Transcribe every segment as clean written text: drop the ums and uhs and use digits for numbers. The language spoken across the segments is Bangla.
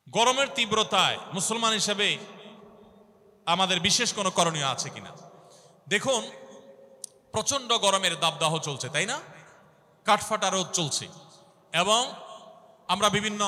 গরমের তীব্রতায় মুসলমান হিসেবে আমাদের বিশেষ কোনো করণীয় আছে কিনা? দেখুন, প্রচন্ড গরমের দাবদাহ চলছে, তাই না? কাঠফাটা রোদ চলছে এবং আমরা বিভিন্ন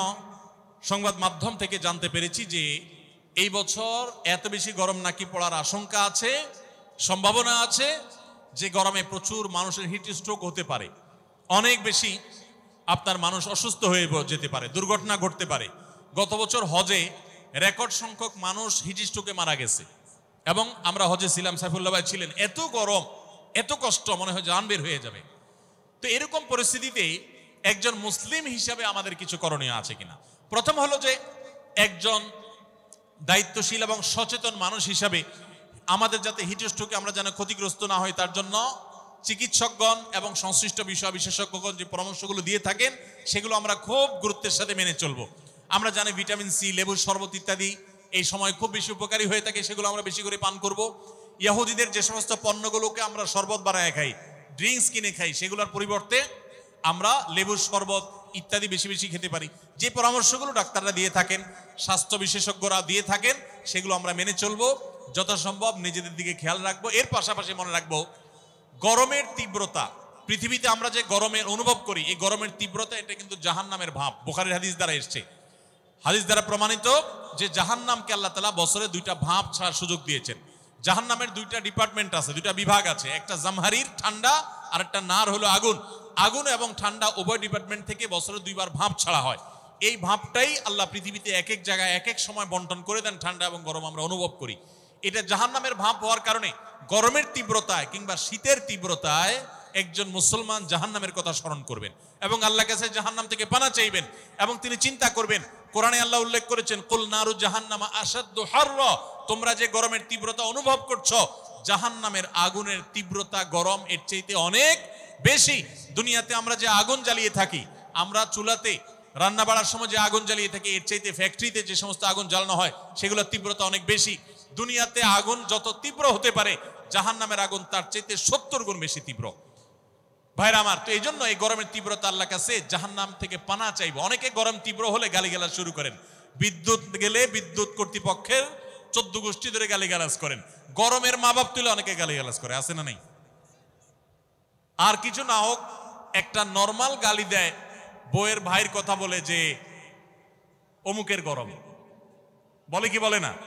সংবাদ মাধ্যম থেকে জানতে পেরেছি যে এই বছর এত বেশি গরম নাকি পড়ার আশঙ্কা আছে, সম্ভাবনা আছে যে গরমে প্রচুর মানুষের হিট স্ট্রোক হতে পারে, অনেক বেশি আপনার মানুষ অসুস্থ হয়ে যেতে পারে, দুর্ঘটনা ঘটতে পারে। গত বছর হজে রেকর্ড সংখ্যক মানুষ হিট স্ট্রোকে মারা গেছে এবং আমরা হজে ছিলাম, সাইফুল্লাহ ভাই ছিলেন। এত গরম, এত কষ্ট, মনে হয় জান বের হয়ে যাবে। তো এরকম পরিস্থিতিতে একজন মুসলিম হিসাবে আমাদের কিছু করণীয় আছে কিনা? প্রথম হলো যে একজন দায়িত্বশীল এবং সচেতন মানুষ হিসাবে আমাদের যাতে হিট স্ট্রোকে আমরা যেন ক্ষতিগ্রস্ত না হয় তার জন্য চিকিৎসকগণ এবং সংশ্লিষ্ট বিষয় বিশেষজ্ঞগণ যে পরামর্শগুলো দিয়ে থাকেন সেগুলো আমরা খুব গুরুত্বের সাথে মেনে চলবো। আমরা জানি ভিটামিন সি, লেবুর শরবত ইত্যাদি এই সময় খুব বেশি উপকারী হয়ে থাকে, সেগুলো আমরা বেশি করে পান করব। ইহুদিদের যে সমস্ত পণ্যগুলোকে আমরা শরবত বানায় খাই, ড্রিঙ্কস কিনে খাই, সেগুলোর পরিবর্তে আমরা লেবুর শরবত ইত্যাদি বেশি বেশি খেতে পারি। যে পরামর্শগুলো ডাক্তাররা দিয়ে থাকেন, স্বাস্থ্য বিশেষজ্ঞরা দিয়ে থাকেন, সেগুলো আমরা মেনে চলবো। যথাসম্ভব নিজেদের দিকে খেয়াল রাখবো। এর পাশাপাশি মনে রাখবো, গরমের তীব্রতা, পৃথিবীতে আমরা যে গরমের অনুভব করি, এই গরমের তীব্রতা এটা কিন্তু জাহান্নামের ভাব। বুখারীর হাদিস দ্বারা এসছে, হাদিস দ্বারা প্রমাণিত যে জাহান্নামকে আল্লাহ তাআলা বছরে দুইটা ভাব ছাড়ার সুযোগ দিয়েছেন। জাহান্নামের দুইটা ডিপার্টমেন্ট আছে, দুইটা বিভাগ আছে, একটা জামহারির ঠান্ডা আর একটা নার হলো আগুন। আগুন এবং ঠান্ডা উভয় ডিপার্টমেন্ট থেকে বছরে দুইবার ভাব ছাড়া হয়। এই ভাবটাই আল্লাহ পৃথিবীতে এক এক জায়গায় এক এক সময় বন্টন করে দেন, ঠান্ডা এবং গরম আমরা অনুভব করি। এটা জাহান্নামের ভাব হওয়ার কারণে গরমের তীব্রতায় কিংবা শীতের তীব্রতায় একজন মুসলমান জাহান্নামের কথা স্মরণ করবেন এবং আল্লাহর কাছে জাহান্নাম থেকে পানা চাইবেন এবং তিনি চিন্তা করবেন। কোরআনে আল্লাহ উল্লেখ করেছেন, কুল নারু জাহান্নামা আশাদ্দু হাররা, তোমরা যে গরমের তীব্রতা অনুভব করছো, জাহান্নামের আগুনের তীব্রতা গরম এর চাইতে অনেক বেশি। দুনিয়াতে আমরা যে আগুন জ্বালিয়ে থাকি, আমরা চুলাতে রান্না বাড়ার সময় যে আগুন জ্বালিয়ে থাকি, এর চাইতে ফ্যাক্টরিতে যে সমস্ত আগুন জ্বালানো হয় সেগুলোর তীব্রতা অনেক বেশি। দুনিয়াতে আগুন যত তীব্র হতে পারে, জাহান্নামের আগুন তার চাইতে 70 গুণ বেশি তীব্র। ভাইরা আমার, তো এই জন্য এই গরমের তীব্রতা আল্লাহর কাছে জাহান্নাম থেকে পানা চাইবো। অনেকে গরম তীব্র হলে গালিগালাজ শুরু করেন, বিদ্যুৎ গেলে বিদ্যুৎ কর্তৃপক্ষের 14 গোষ্ঠী ধরে গালিগালাজ করেন, গরমের মা বাপ তুলে অনেকে গালিগালাজ করে, আছে না নেই? আর কিছু না হোক, একটা নর্মাল গালি দেয় বউয়ের ভাইয়ের কথা বলে যে অমুকের গরম, বলে কি বলে না?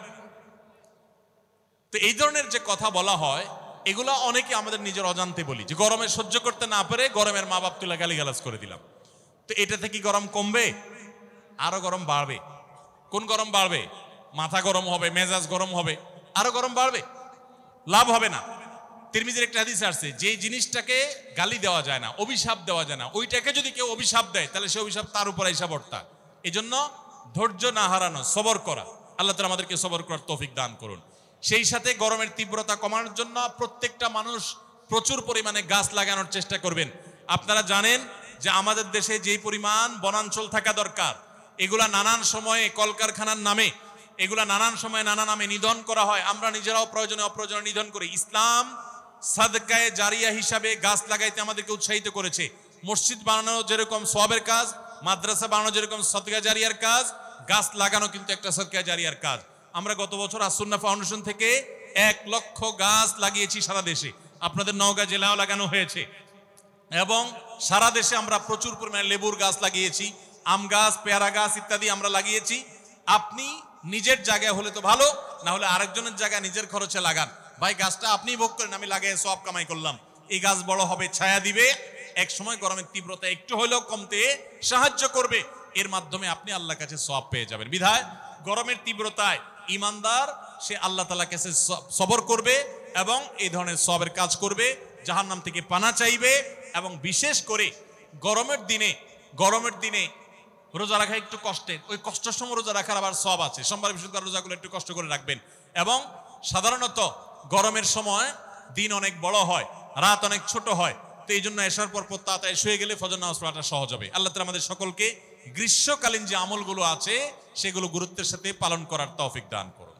তো এই ধরনের যে কথা বলা হয়, এগুলা অনেকে আমাদের নিজের অজান্তে বলি, যে গরমে সহ্য করতে না পারে গরমের মা বাপ তুলে গালিগালাজ করে দিলাম। তো এটা থেকে গরম কমবে? আরো গরম বাড়বে। কোন গরম বাড়বে? মাথা গরম হবে, মেজাজ গরম হবে, আরো গরম বাড়বে, লাভ হবে না। তিরমিজির একটা হাদিস আসছে, যে জিনিসটাকে গালি দেওয়া যায় না, অভিশাপ দেওয়া যায় না, ওইটাকে যদি কেউ অভিশাপ দেয় তাহলে সে অভিশাপ তার উপর এসে বর্তা। এই জন্য ধৈর্য না হারানো, সবর করা। আল্লাহ তাআলা আমাদেরকে সবর করার তৌফিক দান করুন। সেই সাথে গরমের তীব্রতা কমানোর জন্য প্রত্যেকটা মানুষ প্রচুর পরিমাণে গাছ লাগানোর চেষ্টা করবেন। আপনারা জানেন যে আমাদের দেশে যেই পরিমাণ বনাঞ্চল থাকা দরকার, এগুলা নানান সময়ে কলকারখানার নামে, এগুলা নানান সময়ে নানা নামে নিধন করা হয়। আমরা নিজেরাও প্রয়োজনে অপ্রয়োজনে নিধন করি। ইসলাম সাদকায়ে জারিয়া হিসাবে গাছ লাগাইতে আমাদেরকে উৎসাহিত করেছে। মসজিদ বানানো যেরকম সওয়াবের কাজ, মাদ্রাসা বানানো যেরকম সদকা জারিয়ার কাজ, গাছ লাগানো কিন্তু একটা সদকা জারিয়ার কাজ। আমরা গত বছর আসুন্নাহ ফাউন্ডেশন থেকে 1 লক্ষ গাছ লাগিয়েছি সারা দেশে। আপনাদের নওগাঁ জেলাও লাগানো হয়েছে এবং সারা দেশে আমরা প্রচুর পরিমাণে লেবুর গাছ লাগিয়েছি, আম গাছ, পেয়ারা গাছ ইত্যাদি আমরা লাগিয়েছি। আপনি নিজের জায়গায় হলে তো ভালো, না হলে আরেকজনের জায়গায় নিজের খরচে লাগান। ভাই, গাছটা আপনি ভোগ করেন, আমি লাগিয়ে সওয়াব কামাই করলাম। এই গাছ বড় হবে, ছায়া দিবে, এক সময় গরমের তীব্রতা একটু হলেও কমতে সাহায্য করবে। এর মাধ্যমে আপনি আল্লাহর কাছে সওয়াব পেয়ে যাবেন। বিধায় গরমের তীব্রতায় ইমানদার সে আল্লাহ তাআলার কাছে সবর করবে এবং এই ধরনের সওয়াবের কাজ করবে, জাহান্নাম থেকে পানা চাইবে। এবং বিশেষ করে গরমের দিনে রোজা রাখা একটু কষ্টের, ওই কষ্টের সময় রোজা রাখার আবার সওয়াব আছে। সোমবার বৃহস্পতিবার রোজাগুলো একটু কষ্ট করে রাখবেন। এবং সাধারণত গরমের সময় দিন অনেক বড় হয়, রাত অনেক ছোট হয়। তো এই জন্য এশার পর তাড়াতাড়ি শুয়ে গেলে ফজর নামাজ পড়াটা সহজ হবে। আল্লাহ তাআলা আমাদের সকলকে গ্রীষ্মকালীন যে আমলগুলো আছে সেগুলো গুরুত্বের সাথে পালন করার তৌফিক দান করুন।